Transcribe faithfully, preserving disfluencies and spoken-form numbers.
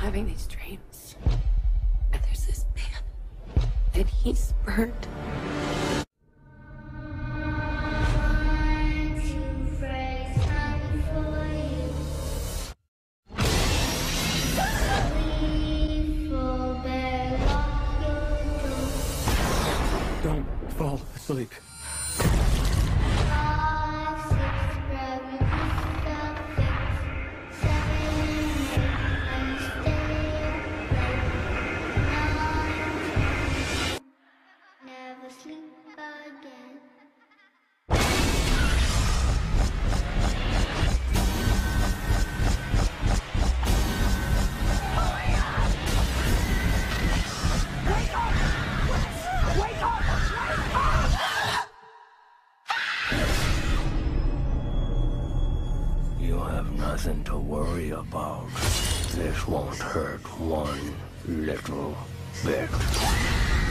having these dreams. And there's this man. And he's burned. Don't fall asleep. Never sleep again. You have nothing to worry about. This won't hurt one little bit.